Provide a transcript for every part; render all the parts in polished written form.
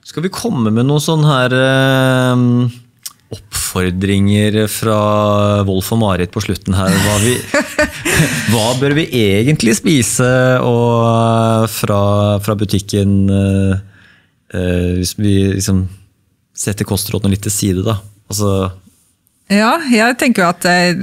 Skal vi komme med noen sånne her oppfordringer fra Wolf og Marit på slutten her? Hva bør vi egentlig spise og fra butikken hvis vi liksom setter kostrådene litt til side da? Altså... Ja, jeg tenker jo at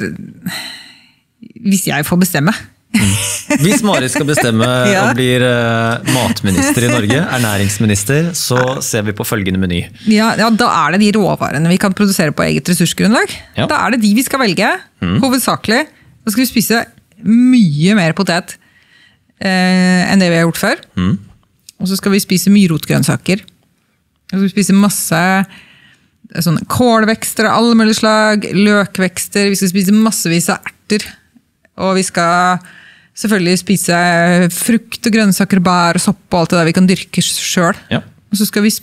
hvis jeg får bestemme. Hvis Marit skal bestemme og blir matminister i Norge, ernæringsminister, så ser vi på følgende meny. Ja, da det de råvarene vi kan produsere på eget ressursgrunnlag. Ja. Da det de vi skal velge, hovedsakelig. Da skal vi spise mye mer potet enn det vi har gjort før. Og så skal vi spise mye rotgrønnsaker. Så skal vi spise masse sånne kålvekster av alle mulige slag, løkvekster, vi skal spise massevis av erter. Og vi skal selvfølgelig spise frukt og grønnsaker, bær og sopp og alt det der vi kan dyrke selv. Ja. Og så skal vi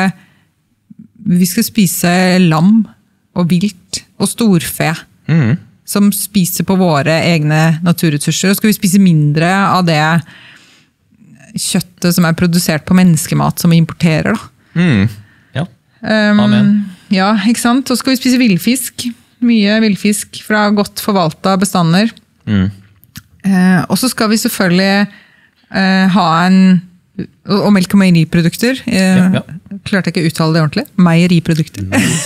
skal spise lam og vilt og storfe som spiser på våre egne naturressurser. Og skal vi spise mindre av det kjøttet som produsert på menneskemat som vi importerer. Ja. Amen. Ja, ikke sant? Og så skal vi spise villfisk. Mye villfisk fra godt forvaltet bestander. Og så skal vi selvfølgelig ha og melk- og meieriprodukter. Klarte jeg ikke å uttale det ordentlig. Meieriprodukter.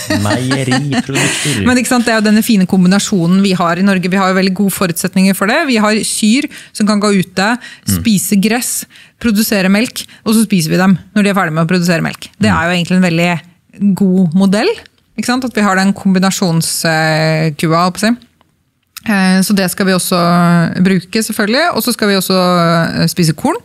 Men ikke sant, det jo denne fine kombinasjonen vi har i Norge. Vi har jo veldig gode forutsetninger for det. Vi har kyr som kan gå ute, spise gress, produsere melk, og så spiser vi dem når de ferdig med å produsere melk. Det jo egentlig en veldig god modell. Ikke sant? At vi har den kombinasjonskua, på seg. Så det skal vi også bruke selvfølgelig, og så skal vi også spise korn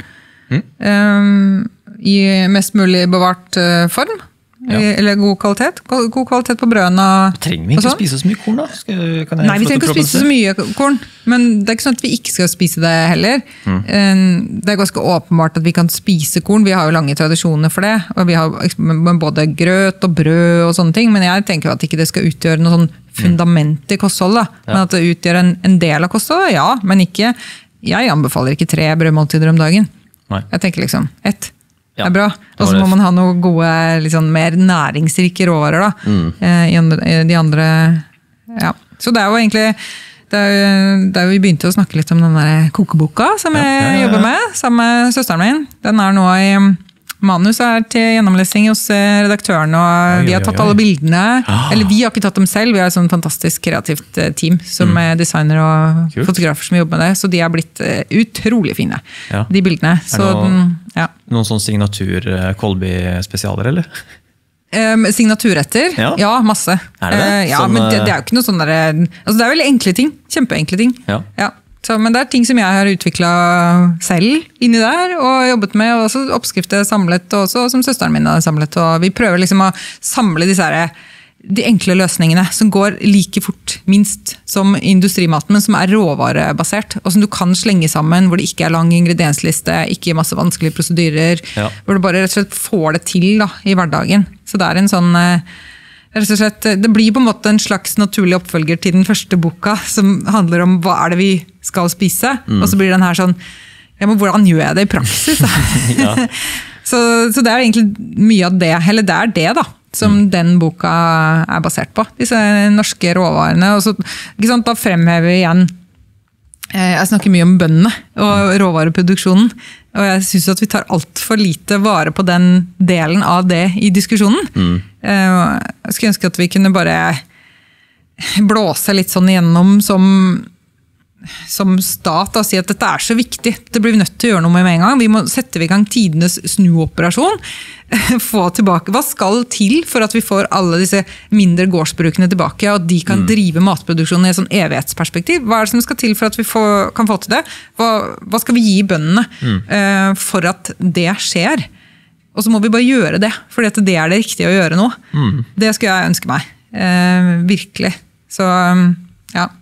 i mest mulig bevart form, eller god kvalitet på brødene. Trenger vi ikke spise så mye korn da? Nei, vi trenger ikke spise så mye korn, men det ikke sånn at vi ikke skal spise det heller. Det ganske åpenbart at vi kan spise korn, vi har jo lange tradisjoner for det, og vi har både grøt og brød og sånne ting, men jeg tenker at ikke det skal utgjøre noe sånn fundament i kostholdet, men at det utgjør en del av kostholdet, ja, men ikke, jeg anbefaler ikke 3 brødmåltider om dagen. Nei. Jeg tenker liksom, 1 bra, og så må man ha noe gode, liksom, mer næringsrike råvarer da, i de andre, ja. Så det jo egentlig, da vi begynte å snakke litt om den der kokeboka som jeg jobber med, sammen med søsteren min, den nå i manus til gjennomlesning hos redaktøren, og vi har tatt alle bildene, eller vi har ikke tatt dem selv, vi har et sånn fantastisk kreativt team som designer og fotografer som jobber med det, så de har blitt utrolig fine, de bildene. Så, noen sånn signatur Kolby-spesialer, eller? Signaturretter? Ja, masse. Det? Ja, men det jo ikke noe sånn der, altså det veldig enkle ting, kjempeenkle ting. Ja. Så, men det ting som jeg har utviklet selv inni der, og jobbet med, og også oppskrifter samlet, og også som søsteren min har samlet, og vi prøver liksom å samle de enkle løsningene, som går like fort, minst som industrimaten, men som råvarebasert, og som du kan slenge sammen, hvor det ikke lang ingrediensliste, ikke masse vanskelige prosedyrer, hvor du bare rett og slett får det til da, i hverdagen. Så det en sånn... Rett og slett, det blir på en måte en slags naturlig oppfølger til den første boka, som handler om hva det vi skal spise, og så blir den her sånn, ja, men hvordan gjør jeg det i praksis? så det egentlig mye av det, eller det det da, som den boka basert på, disse norske råvarene, og så, ikke sant, da fremhever vi igjen, jeg snakker mye om bøndene og råvareproduksjonen, og jeg synes at vi tar alt for lite vare på den delen av det i diskusjonen. Jeg skulle ønske at vi kunne bare blåse litt sånn igjennom som stat og si at dette så viktig. Det blir vi nødt til å gjøre noe med en gang. Vi må sette i gang tidenes snuoperasjon. Få tilbake. Hva skal til for at vi får alle disse mindre gårdsbrukene tilbake, og at de kan drive matproduksjonen i et sånn evighetsperspektiv? Hva det som skal til for at vi kan få til det? Hva skal vi gi bøndene for at det skjer? Og så må vi bare gjøre det, for det det riktige å gjøre nå. Det skulle jeg ønske meg. Virkelig. Så, ja.